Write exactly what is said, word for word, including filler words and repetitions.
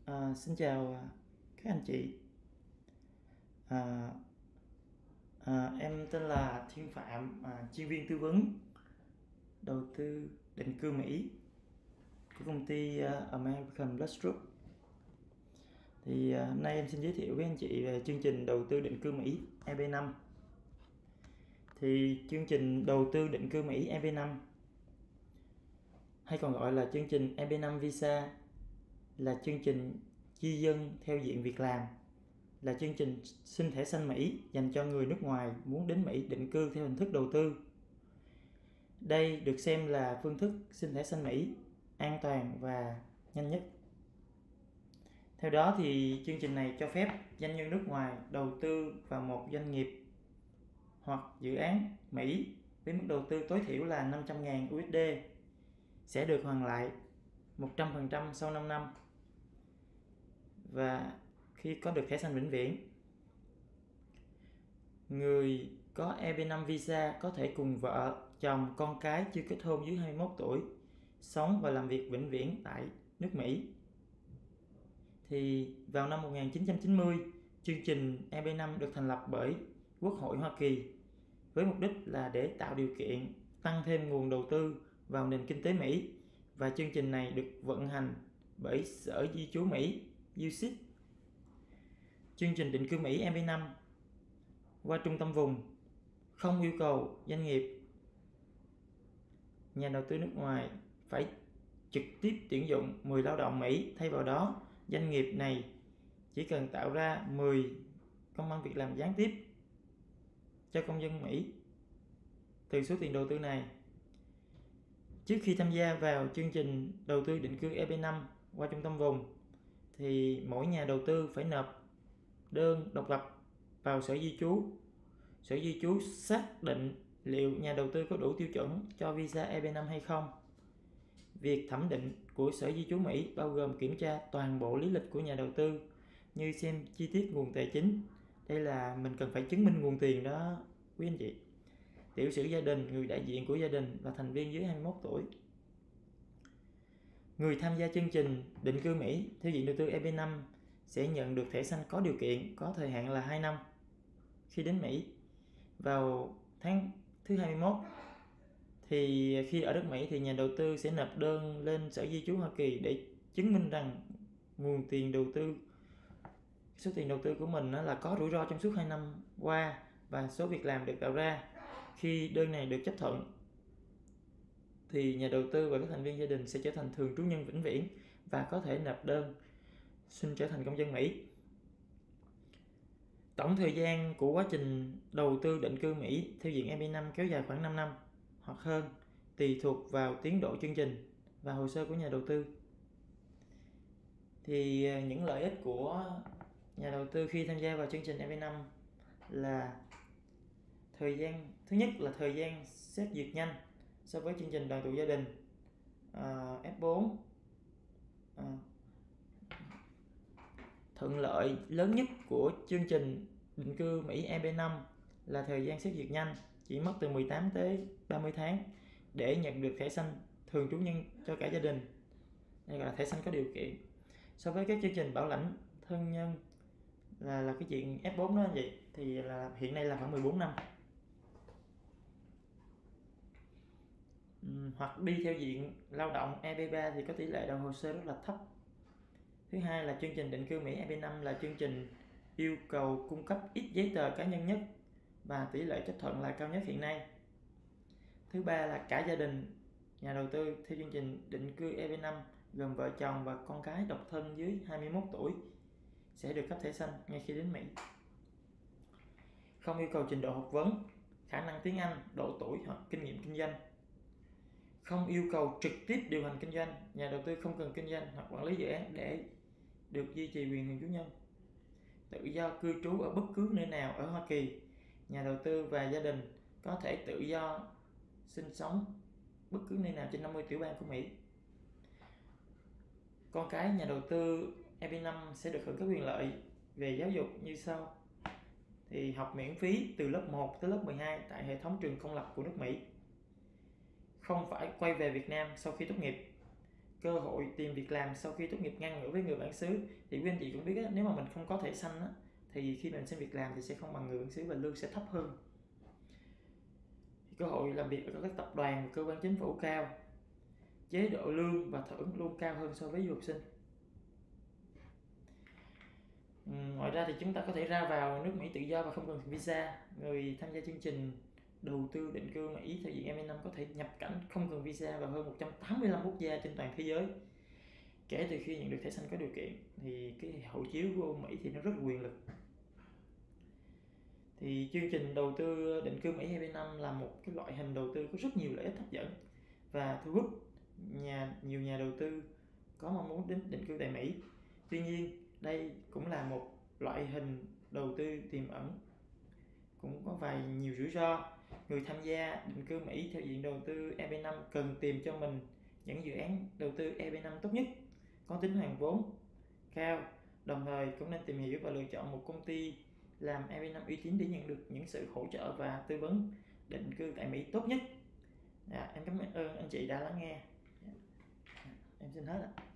À, xin chào các anh chị. À, à, em tên là Thiên Phạm, à, chuyên viên tư vấn đầu tư định cư Mỹ của công ty uh, American Plus Group. Thì uh, hôm nay em xin giới thiệu với anh chị về chương trình đầu tư định cư Mỹ E B năm. Thì chương trình đầu tư định cư Mỹ E B năm, hay còn gọi là chương trình E B năm Visa, là chương trình di dân theo diện việc làm, là chương trình xin thẻ xanh Mỹ dành cho người nước ngoài muốn đến Mỹ định cư theo hình thức đầu tư. Đây được xem là phương thức xin thẻ xanh Mỹ an toàn và nhanh nhất. Theo đó thì chương trình này cho phép doanh nhân nước ngoài đầu tư vào một doanh nghiệp hoặc dự án Mỹ với mức đầu tư tối thiểu là năm trăm nghìn U S D, sẽ được hoàn lại một trăm phần trăm sau năm năm và khi có được thẻ xanh vĩnh viễn. Người có E B năm visa có thể cùng vợ, chồng, con cái chưa kết hôn dưới hai mươi mốt tuổi sống và làm việc vĩnh viễn tại nước Mỹ. Thì vào năm một nghìn chín trăm chín mươi, chương trình E B năm được thành lập bởi Quốc hội Hoa Kỳ với mục đích là để tạo điều kiện tăng thêm nguồn đầu tư vào nền kinh tế Mỹ, và chương trình này được vận hành bởi Sở Di trú Mỹ U S I T. Chương trình định cư Mỹ E B năm qua trung tâm vùng không yêu cầu doanh nghiệp, nhà đầu tư nước ngoài phải trực tiếp tuyển dụng mười lao động Mỹ. Thay vào đó, doanh nghiệp này chỉ cần tạo ra mười công ăn việc làm gián tiếp cho công dân Mỹ từ số tiền đầu tư này. Trước khi tham gia vào chương trình đầu tư định cư E B năm qua trung tâm vùng, thì mỗi nhà đầu tư phải nộp đơn độc lập vào Sở Di trú. Sở Di trú xác định liệu nhà đầu tư có đủ tiêu chuẩn cho visa E B năm hay không. Việc thẩm định của Sở Di trú Mỹ bao gồm kiểm tra toàn bộ lý lịch của nhà đầu tư, như xem chi tiết nguồn tài chính. Đây là mình cần phải chứng minh nguồn tiền đó quý anh chị. Tiểu sử gia đình, người đại diện của gia đình và thành viên dưới hai mươi mốt tuổi. Người tham gia chương trình định cư Mỹ theo diện đầu tư E B năm sẽ nhận được thẻ xanh có điều kiện, có thời hạn là hai năm khi đến Mỹ. Vào tháng thứ hai mươi mốt, thì khi ở đất Mỹ thì nhà đầu tư sẽ nộp đơn lên Sở Di trú Hoa Kỳ để chứng minh rằng nguồn tiền đầu tư, số tiền đầu tư của mình là có rủi ro trong suốt hai năm qua và số việc làm được tạo ra. Khi đơn này được chấp thuận thì nhà đầu tư và các thành viên gia đình sẽ trở thành thường trú nhân vĩnh viễn và có thể nộp đơn xin trở thành công dân Mỹ. Tổng thời gian của quá trình đầu tư định cư Mỹ theo diện E B năm kéo dài khoảng năm năm hoặc hơn, tùy thuộc vào tiến độ chương trình và hồ sơ của nhà đầu tư. Thì những lợi ích của nhà đầu tư khi tham gia vào chương trình E B năm là thời gian, thứ nhất là thời gian xét duyệt nhanh so với chương trình đoàn tụ gia đình uh, F bốn. Uh, thuận lợi lớn nhất của chương trình định cư Mỹ E B năm là thời gian xét duyệt nhanh, chỉ mất từ mười tám tới ba mươi tháng để nhận được thẻ xanh thường trú nhân cho cả gia đình. Đây gọi là thẻ xanh có điều kiện. So với các chương trình bảo lãnh thân nhân là là cái chuyện F bốn đó anh chị, thì là hiện nay là khoảng mười bốn năm. Uhm, hoặc đi theo diện lao động E B ba thì có tỷ lệ đầu hồ sơ rất là thấp. Thứ hai là chương trình định cư Mỹ E B năm là chương trình yêu cầu cung cấp ít giấy tờ cá nhân nhất và tỷ lệ chấp thuận là cao nhất hiện nay. Thứ ba là cả gia đình nhà đầu tư theo chương trình định cư E B năm gồm vợ chồng và con cái độc thân dưới hai mươi mốt tuổi sẽ được cấp thẻ xanh ngay khi đến Mỹ. Không yêu cầu trình độ học vấn, khả năng tiếng Anh, độ tuổi hoặc kinh nghiệm kinh doanh. Không yêu cầu trực tiếp điều hành kinh doanh, nhà đầu tư không cần kinh doanh hoặc quản lý dự án để được duy trì quyền thường trú nhân. Tự do cư trú ở bất cứ nơi nào ở Hoa Kỳ, nhà đầu tư và gia đình có thể tự do sinh sống bất cứ nơi nào trên năm mươi tiểu bang của Mỹ. Con cái nhà đầu tư E B năm sẽ được hưởng các quyền lợi về giáo dục như sau. Thì học miễn phí từ lớp một tới lớp mười hai tại hệ thống trường công lập của nước Mỹ. Không phải quay về Việt Nam sau khi tốt nghiệp. cơ hội tìm việc làm sau khi tốt nghiệp ngang ngửa với người bản xứ. Thì quý anh chị cũng biết á, nếu mà mình không có thẻ xanh á, thì khi mình xin việc làm thì sẽ không bằng người bản xứ và lương sẽ thấp hơn. Thì cơ hội làm việc ở các tập đoàn và cơ quan chính phủ cao, chế độ lương và thưởng luôn cao hơn so với du học sinh. Ừ, ngoài ra thì chúng ta có thể ra vào nước Mỹ tự do và không cần visa. Người tham gia chương trình đầu tư định cư Mỹ theo diện M năm có thể nhập cảnh không cần visa vào hơn một trăm tám mươi lăm quốc gia trên toàn thế giới. Kể từ khi nhận được thẻ xanh có điều kiện thì cái hộ chiếu của Mỹ thì nó rất quyền lực. Thì chương trình đầu tư định cư Mỹ M năm là một cái loại hình đầu tư có rất nhiều lợi ích hấp dẫn và thu hút nhà nhiều nhà đầu tư có mong muốn đến định cư tại Mỹ. Tuy nhiên, đây cũng là một loại hình đầu tư tiềm ẩn, cũng có vài nhiều rủi ro. Người tham gia định cư Mỹ theo diện đầu tư E B năm cần tìm cho mình những dự án đầu tư E B năm tốt nhất, có tính hoàn vốn cao, đồng thời cũng nên tìm hiểu và lựa chọn một công ty làm E B năm uy tín để nhận được những sự hỗ trợ và tư vấn định cư tại Mỹ tốt nhất. Dạ, em cảm ơn anh chị đã lắng nghe. Em xin hết ạ.